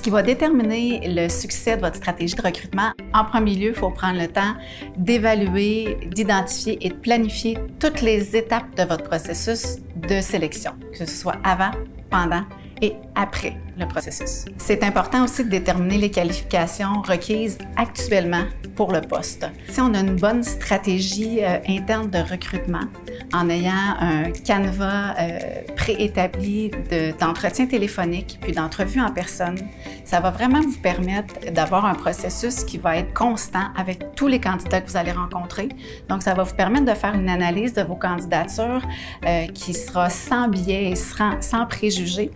qui va déterminer le succès de votre stratégie de recrutement, en premier lieu, il faut prendre le temps d'évaluer, d'identifier et de planifier toutes les étapes de votre processus de sélection, que ce soit avant, pendant et après le processus. C'est important aussi de déterminer les qualifications requises actuellement pour le poste. Si on a une bonne stratégie interne de recrutement, en ayant un canevas préétabli d'entretien téléphonique puis d'entrevue en personne, ça va vraiment vous permettre d'avoir un processus qui va être constant avec tous les candidats que vous allez rencontrer. Donc, ça va vous permettre de faire une analyse de vos candidatures qui sera sans biais et sans préjugés.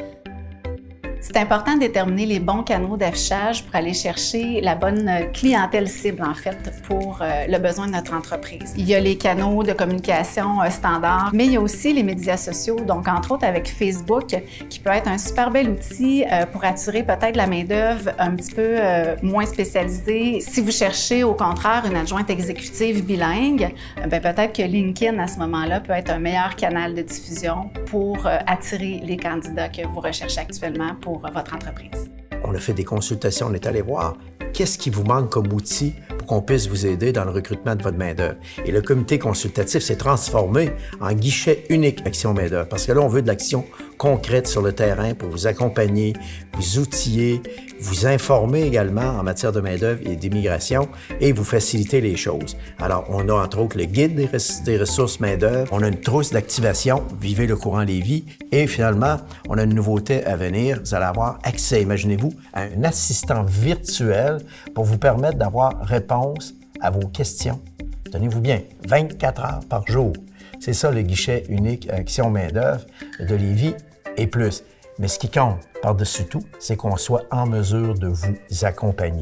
C'est important de déterminer les bons canaux d'affichage pour aller chercher la bonne clientèle cible, en fait, pour le besoin de notre entreprise. Il y a les canaux de communication standards, mais il y a aussi les médias sociaux, donc entre autres avec Facebook, qui peut être un super bel outil pour attirer peut-être la main-d'œuvre un petit peu moins spécialisée. Si vous cherchez au contraire une adjointe exécutive bilingue, peut-être que LinkedIn à ce moment-là peut être un meilleur canal de diffusion pour attirer les candidats que vous recherchez actuellement pour votre entreprise. On a fait des consultations, on est allé voir qu'est-ce qui vous manque comme outil pour qu'on puisse vous aider dans le recrutement de votre main-d'œuvre. Et le comité consultatif s'est transformé en guichet unique Action main-d'œuvre parce que là, on veut de l'action concrète sur le terrain pour vous accompagner, vous outiller, vous informer également en matière de main-d'œuvre et d'immigration et vous faciliter les choses. Alors, on a entre autres le guide des ressources main-d'œuvre, on a une trousse d'activation, Vivez le courant Lévis, et finalement, on a une nouveauté à venir. Vous allez avoir accès, imaginez-vous, à un assistant virtuel pour vous permettre d'avoir réponse à vos questions. Tenez-vous bien, 24 heures par jour. C'est ça le guichet unique Action main-d'œuvre de Lévis et plus. Mais ce qui compte par-dessus tout, c'est qu'on soit en mesure de vous accompagner.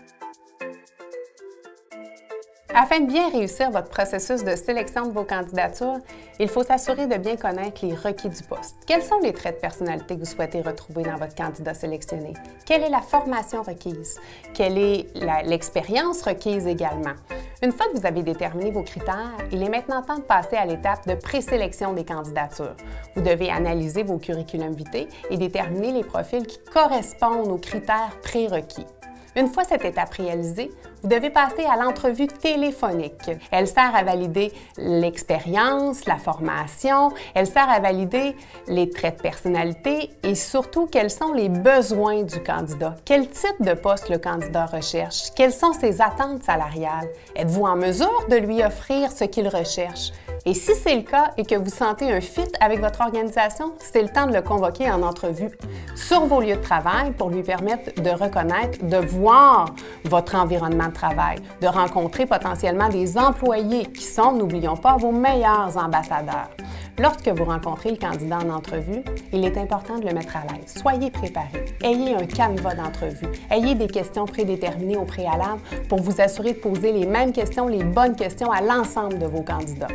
Afin de bien réussir votre processus de sélection de vos candidatures, il faut s'assurer de bien connaître les requis du poste. Quels sont les traits de personnalité que vous souhaitez retrouver dans votre candidat sélectionné? Quelle est la formation requise? Quelle est l'expérience requise également? Une fois que vous avez déterminé vos critères, il est maintenant temps de passer à l'étape de présélection des candidatures. Vous devez analyser vos curriculum vitae et déterminer les profils qui correspondent aux critères prérequis. Une fois cette étape réalisée, vous devez passer à l'entrevue téléphonique. Elle sert à valider l'expérience, la formation, elle sert à valider les traits de personnalité et surtout quels sont les besoins du candidat. Quel type de poste le candidat recherche? Quelles sont ses attentes salariales? Êtes-vous en mesure de lui offrir ce qu'il recherche? Et si c'est le cas et que vous sentez un fit avec votre organisation, c'est le temps de le convoquer en entrevue sur vos lieux de travail pour lui permettre de reconnaître, de voir votre environnement de travail, de rencontrer potentiellement des employés qui sont, n'oublions pas, vos meilleurs ambassadeurs. Lorsque vous rencontrez le candidat en entrevue, il est important de le mettre à l'aise. Soyez préparés. Ayez un canevas d'entrevue. Ayez des questions prédéterminées au préalable pour vous assurer de poser les mêmes questions, les bonnes questions à l'ensemble de vos candidats.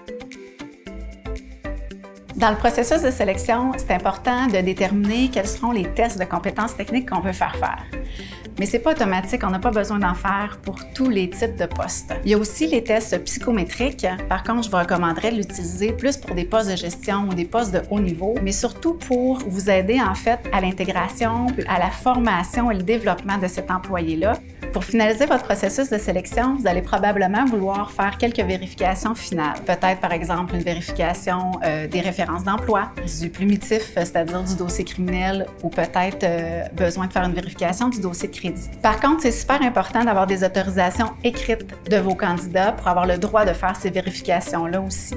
Dans le processus de sélection, c'est important de déterminer quels seront les tests de compétences techniques qu'on veut faire. Mais ce n'est pas automatique, on n'a pas besoin d'en faire pour tous les types de postes. Il y a aussi les tests psychométriques. Par contre, je vous recommanderais de l'utiliser plus pour des postes de gestion ou des postes de haut niveau, mais surtout pour vous aider en fait à l'intégration, à la formation et le développement de cet employé-là. Pour finaliser votre processus de sélection, vous allez probablement vouloir faire quelques vérifications finales. Peut-être, par exemple, une vérification des références d'emploi, du plumitif, c'est-à-dire du dossier criminel, ou peut-être besoin de faire une vérification du dossier de crédit. Par contre, c'est super important d'avoir des autorisations écrites de vos candidats pour avoir le droit de faire ces vérifications-là aussi.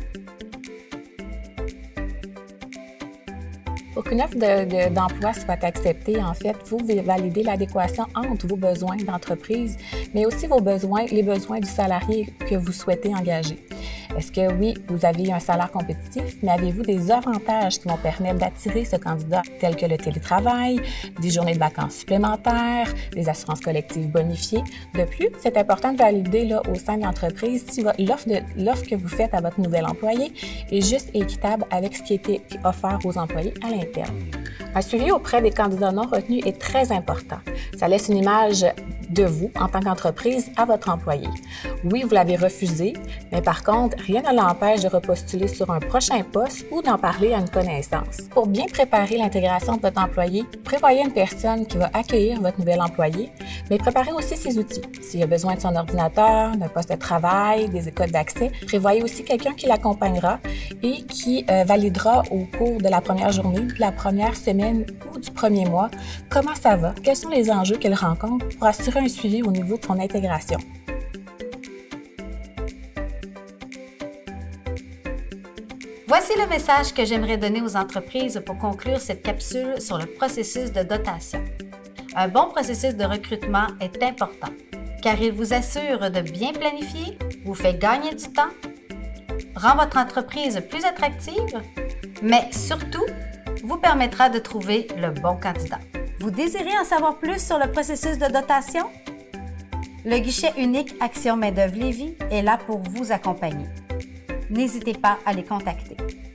Pour qu'une offre d'emploi soit acceptée, en fait, vous validez l'adéquation entre vos besoins d'entreprise, mais aussi les besoins du salarié que vous souhaitez engager. Est-ce que oui, vous avez un salaire compétitif, mais avez-vous des avantages qui vont permettre d'attirer ce candidat, tels que le télétravail, des journées de vacances supplémentaires, des assurances collectives bonifiées? De plus, c'est important de valider au sein de l'entreprise si l'offre que vous faites à votre nouvel employé est juste équitable avec ce qui était offert aux employés à l'interne. Un suivi auprès des candidats non retenus est très important. Ça laisse une image de vous, en tant qu'entreprise, à votre employé. Oui, vous l'avez refusé, mais par contre, rien ne l'empêche de repostuler sur un prochain poste ou d'en parler à une connaissance. Pour bien préparer l'intégration de votre employé, prévoyez une personne qui va accueillir votre nouvel employé, mais préparez aussi ses outils. S'il a besoin de son ordinateur, d'un poste de travail, des codes d'accès, prévoyez aussi quelqu'un qui l'accompagnera et qui validera au cours de la première journée, de la première semaine ou du premier mois comment ça va, quels sont les enjeux qu'elle rencontre pour assurer un suivi au niveau de son intégration. Voici le message que j'aimerais donner aux entreprises pour conclure cette capsule sur le processus de dotation. Un bon processus de recrutement est important car il vous assure de bien planifier, vous fait gagner du temps, rend votre entreprise plus attractive, mais surtout, vous permettra de trouver le bon candidat. Vous désirez en savoir plus sur le processus de dotation? Le guichet unique Action Main-d'œuvre Lévis est là pour vous accompagner. N'hésitez pas à les contacter.